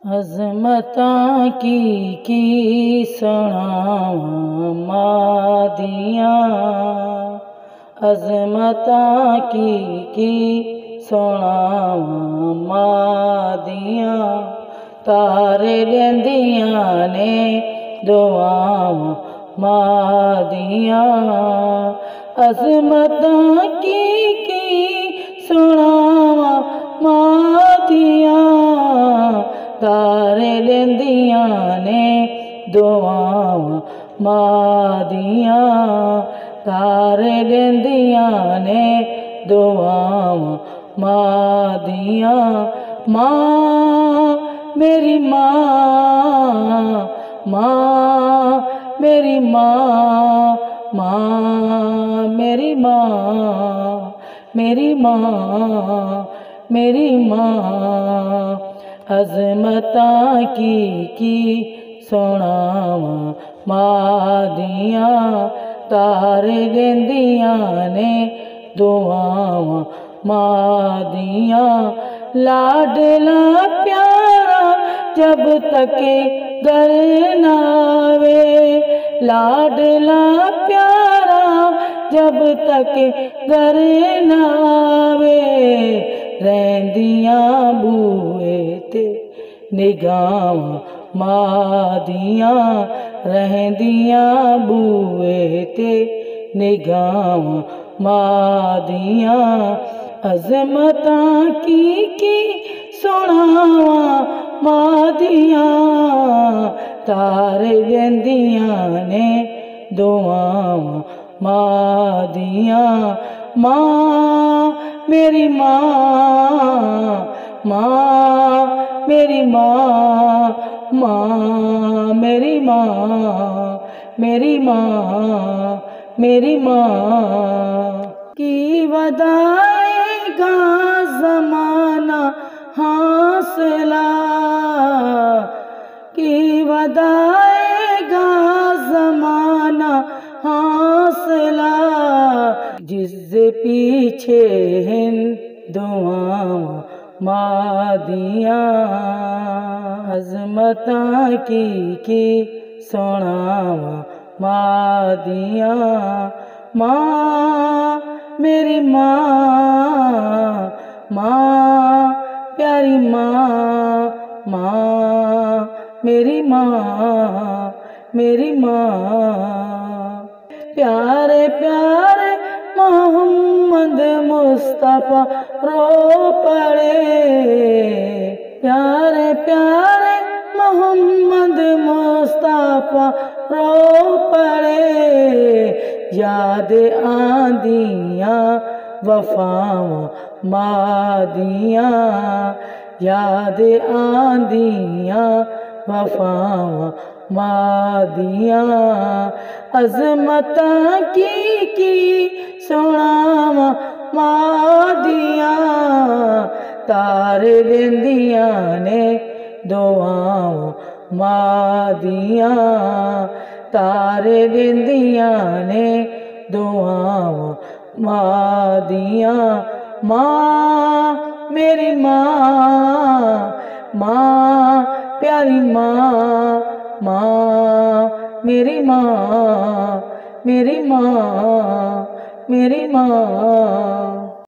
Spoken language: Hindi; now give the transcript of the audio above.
अज़मतां की सुणावां मां दियां, अज़मतां की सुणावां मां दियां। तारे ॾिंदियां ने दुआवां मां दियां, अज़मतां की सुणावां मां दियां। तारे ॾिंदियां ने दुआवां मां दियां, तारे ॾिंदियां ने दुआवां मां दियां। मां मेरी मां, मां मेरी मां, मां मेरी मां, मेरी मां, मेरी मां। अज़मतां की सुणावां मां दियां, तारे ॾिंदियां ने दुआवां मां दियां। लाडला प्यारा जब तक घर न आवे, लाडला प्यारा जब तक घर न आवे। रहंदियां बूहे ते निगाहां मां दियां, रहंदियां बूहे ते निगाहां मां दियां। अज़मतां की सुणावां मां दियां, तारे ॾिंदियां ने दुआवां मां दियां। मां मेरी मां, मां मेरी मां, मां मेरी मां, मेरी मां, मेरी मां। की वदाएगा ज़माना हौसला, की वदाएगा ज़माना हौसला। जिस पीछे दुआवां मां दियां, अज़मतां की सुणावां मां दियां। मां मेरी मां, मां प्यारी मां, मां मेरी मां, मेरी मां। प्यारे प्यारे मोहम्मद मुस्तफ़ा रो पड़े, प्यारे प्यारे मोहम्मद मुस्तफ़ा रो पड़े। याद आंदियां वफ़ावां मां दियां, याद आंदियां वफ़ावां मां दियां। अज़मतां की सुणावां मां दियां, तारे ॾिंदियां ने दुआवां मां दियां, तारे ॾिंदियां ने दुआवां मां दियां। मां मेरी मां, मां प्यारी मां, मां मेरी मां, मेरी मां, मेरी मां।